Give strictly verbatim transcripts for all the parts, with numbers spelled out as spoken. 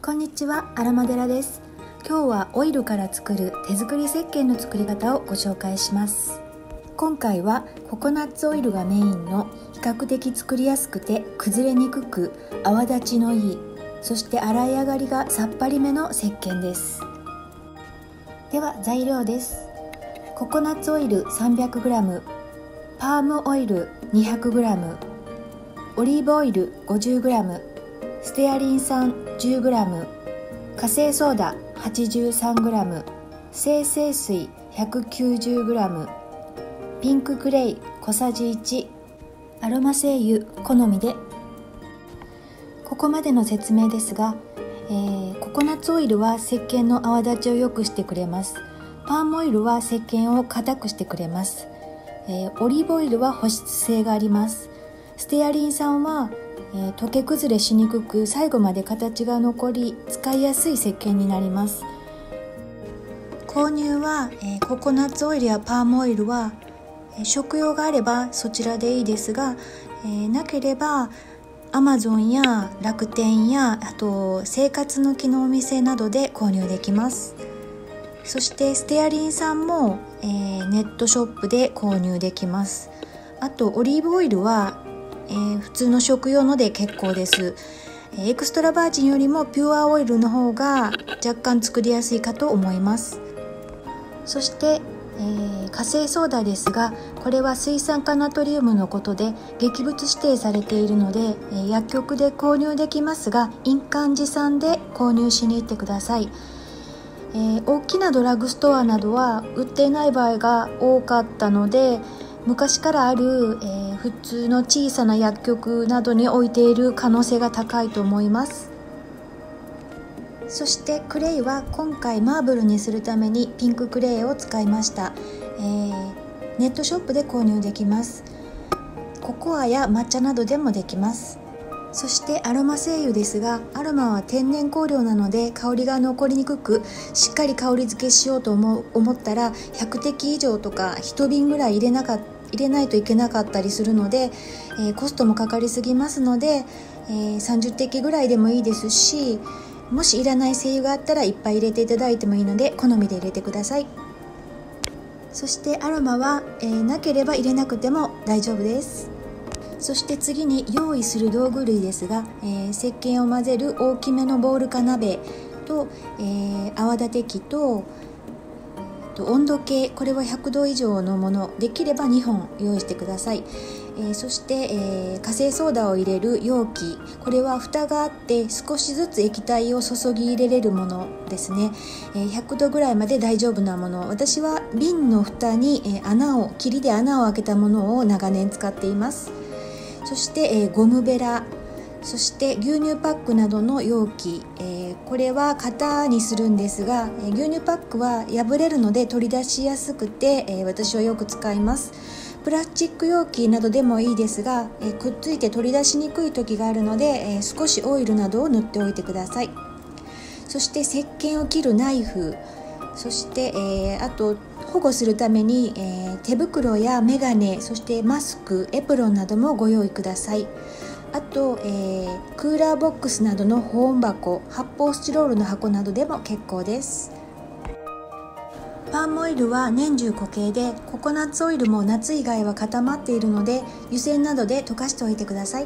こんにちは、アロマデラです。今日はオイルから作る手作り石鹸の作り方をご紹介します。今回はココナッツオイルがメインの比較的作りやすくて崩れにくく泡立ちのいい、そして洗い上がりがさっぱりめの石鹸です。では材料です。ココナッツオイル さんびゃくグラム、 パームオイル にひゃくグラム、 オリーブオイル ごじゅうグラム、ステアリン酸 じゅうグラム、 火星ソーダ はちじゅうさんグラム、 精製水 ひゃくきゅうじゅうグラム、 ピンククレイ小さじいち、アロマ精油好みで。ここまでの説明ですが、えー、ココナッツオイルは石鹸の泡立ちを良くしてくれます。パームオイルは石鹸を硬くしてくれます。えー、オリーブオイルは保湿性があります。ステアリン酸はえー、溶け崩れしにくく最後まで形が残り使いやすい石鹸になります。購入は、えー、ココナッツオイルやパームオイルは、えー、食用があればそちらでいいですが、えー、なければアマゾンや楽天やあと生活の木のお店などで購入できます。そしてステアリン酸も、えー、ネットショップで購入できます。あとオリーブオイルはえー、普通の食用ので結構です。エクストラバージンよりもピュアオイルの方が若干作りやすいかと思います。そして、えー、火星ソーダですが、これは水酸化ナトリウムのことで劇物指定されているので、えー、薬局で購入できますが印鑑持参で購入しに行ってください。えー、大きなドラッグストアなどは売っていない場合が多かったので、昔からある、えー、普通の小さな薬局などに置いている可能性が高いと思います。そしてクレイは今回マーブルにするためにピンククレイを使いました。えー、ネットショップで購入できます。ココアや抹茶などでもできます。そしてアロマ精油ですが、アロマは天然香料なので香りが残りにくく、しっかり香り付けしようと思う思ったらひゃくてき以上とかいちびんぐらい入れなかった入れないといけなかったりするので、えー、コストもかかりすぎますので、えー、さんじゅってきぐらいでもいいですし、もしいらない精油があったらいっぱい入れていただいてもいいので好みで入れてください。そしてアロマは、えー、なければ入れなくても大丈夫です。そして次に用意する道具類ですが、えー、石鹸を混ぜる大きめのボウルか鍋と、えー、泡立て器と温度計、これはひゃくど以上のもの、できればにほん用意してください。えー、そして、えー、火星ソーダを入れる容器、これは蓋があって少しずつ液体を注ぎ入れれるものですね。えー、ひゃくどぐらいまで大丈夫なもの、私は瓶の蓋に、えー、穴を霧で穴を開けたものを長年使っています。そして、えー、ゴムベラ、そして牛乳パックなどの容器、えー、これは型にするんですが、えー、牛乳パックは破れるので取り出しやすくて、えー、私はよく使います。プラスチック容器などでもいいですが、えー、くっついて取り出しにくい時があるので、えー、少しオイルなどを塗っておいてください。そして石鹸を切るナイフ、そして、えー、あと保護するために、えー、手袋やメガネ、そしてマスク、エプロンなどもご用意ください。あと、えー、クーラーボックスなどの保温箱、発泡スチロールの箱などでも結構です。パームオイルは年中固形で、ココナッツオイルも夏以外は固まっているので湯煎などで溶かしておいてください。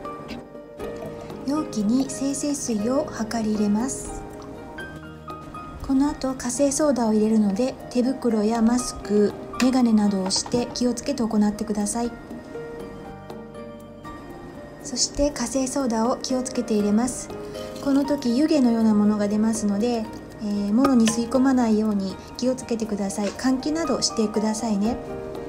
容器に精製水を量り入れます。この後火星ソーダを入れるので手袋やマスク、メガネなどをして気をつけて行ってください。そして火星ソーダを気をつけて入れます。この時湯気のようなものが出ますので、えー、もろに吸い込まないように気をつけてください。換気などしてくださいね。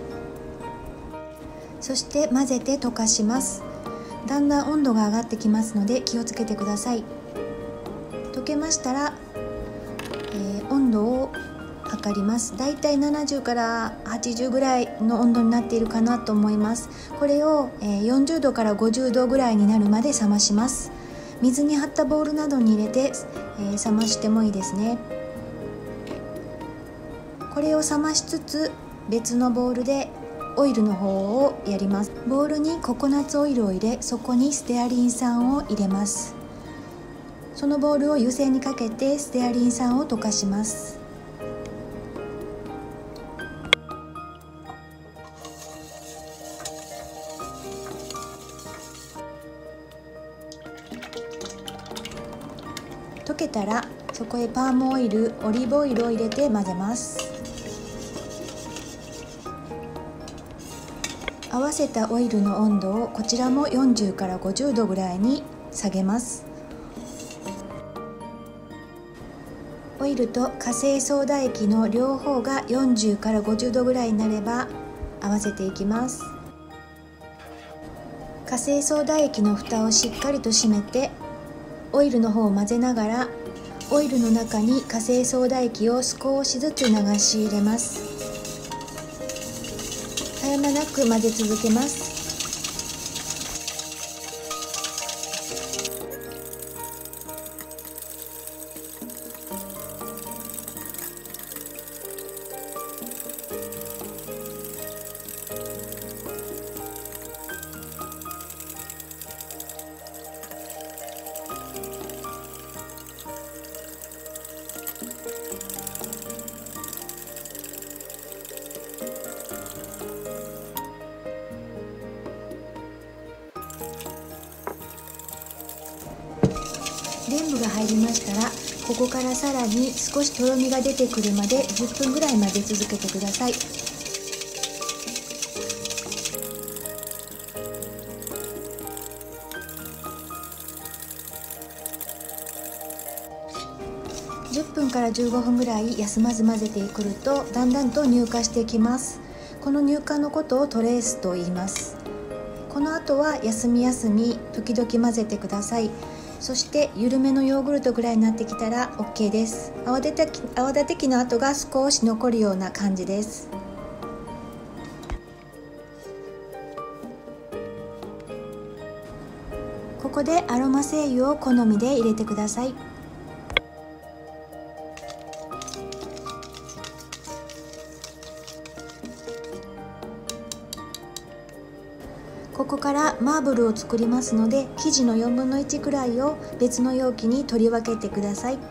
そして混ぜて溶かします。だんだん温度が上がってきますので気をつけてください。溶けましたら、えー、温度を測ります。だいたいななじゅうからはちじゅうぐらいの温度になっているかなと思います。これをよんじゅうどからごじゅうどぐらいになるまで冷まします。水に張ったボウルなどに入れて、えー、冷ましてもいいですね。これを冷ましつつ別のボウルでオイルの方をやります。ボウルにココナッツオイルを入れ、そこにステアリン酸を入れます。 そのボウルを湯煎にかけてステアリン酸を溶かします。溶けたらそこへパームオイル、オリーブオイルを入れて混ぜます。合わせたオイルの温度をこちらもよんじゅうからごじゅうどぐらいに下げます。オイルと活性ソーダ液の両方がよんじゅうからごじゅうどぐらいになれば合わせていきます。活性ソーダ液の蓋をしっかりと閉めてオイルの方を混ぜながら、オイルの中に活性ソーダ液を少しずつ流し入れます。絶え間なく混ぜ続けます。全部が入りましたら、ここからさらに少しとろみが出てくるまでじゅっぷんぐらい混ぜ続けてください。じゅっぷんからじゅうごふんぐらい休まず混ぜてくるとだんだんと乳化してきます。この乳化のことをトレースと言います。この後は休み休み時々混ぜてください。そして緩めのヨーグルトぐらいになってきたら オーケー です。泡立て器、泡立て器の跡が少し残るような感じです。ここでアロマ精油を好みで入れてください。ここからマーブルを作りますので、生地のよんぶんのいちくらいを別の容器に取り分けてください。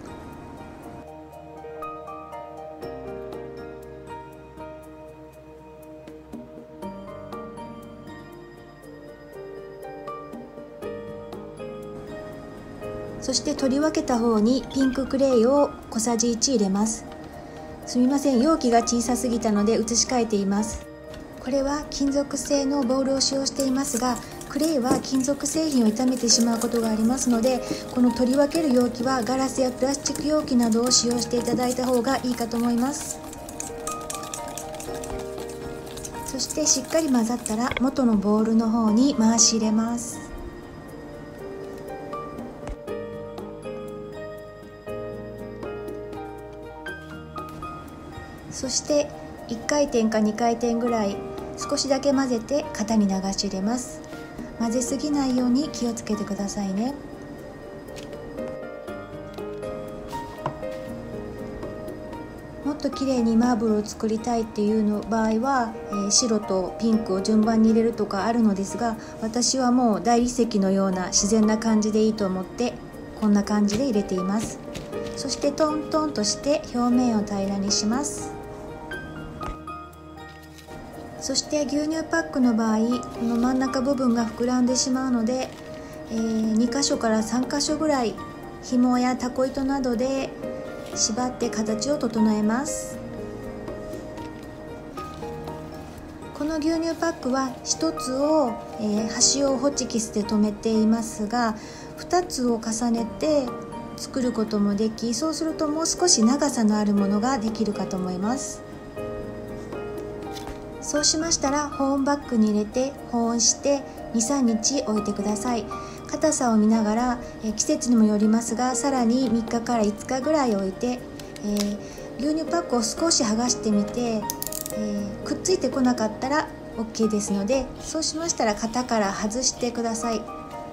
そして取り分けた方にピンククレイを小さじいち入れます。すみません、容器が小さすぎたので移し替えています。これは金属製のボウルを使用していますが、クレイは金属製品を傷めてしまうことがありますので、この取り分ける容器はガラスやプラスチック容器などを使用していただいた方がいいかと思います。そしてしっかり混ざったら元のボウルの方に回し入れます。そしていっかいてんかにかいてんぐらい少しだけ混ぜて型に流し入れます。混ぜすぎないように気をつけてくださいね。もっと綺麗にマーブルを作りたいっていうの場合は、えー、白とピンクを順番に入れるとかあるのですが、私はもう大理石のような自然な感じでいいと思ってこんな感じで入れています。そしてトントンとして表面を平らにします。そして牛乳パックの場合、この真ん中部分が膨らんでしまうので、えー、にかしょからさんかしょぐらい紐やタコ糸などで縛って形を整えます。この牛乳パックはひとつを、えー、端をホチキスで留めていますが、ふたつを重ねて作ることもでき、そうするともう少し長さのあるものができるかと思います。そうしましたら保温バッグに入れて保温してにさんにち置いてください。硬さを見ながら、え季節にもよりますが、さらにみっかからいつかぐらい置いて、えー、牛乳パックを少し剥がしてみて、えー、くっついてこなかったら オーケー ですので、そうしましたら型から外してください。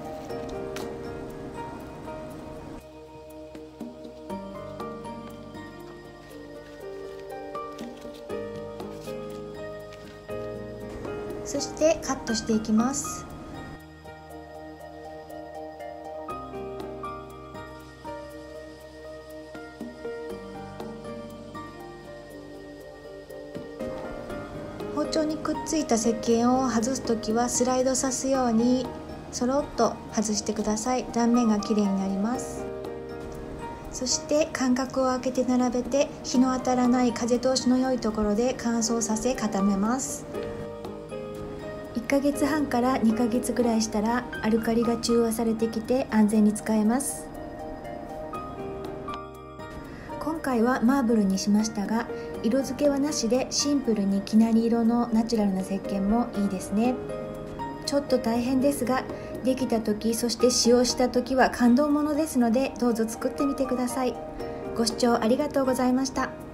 そしてカットしていきます。 丁にくっついた石鹸を外すときはスライドさすようにそろっと外してください。断面がきれいになります。そして間隔を空けて並べて日の当たらない風通しの良いところで乾燥させ固めます。いっかげつはんからにかげつぐらいしたらアルカリが中和されてきて安全に使えます。今回はマーブルにしましたが、色付けはなしでシンプルに生成色のナチュラルな石鹸もいいですね。ちょっと大変ですが、できた時そして使用した時は感動ものですので、どうぞ作ってみてください。ご視聴ありがとうございました。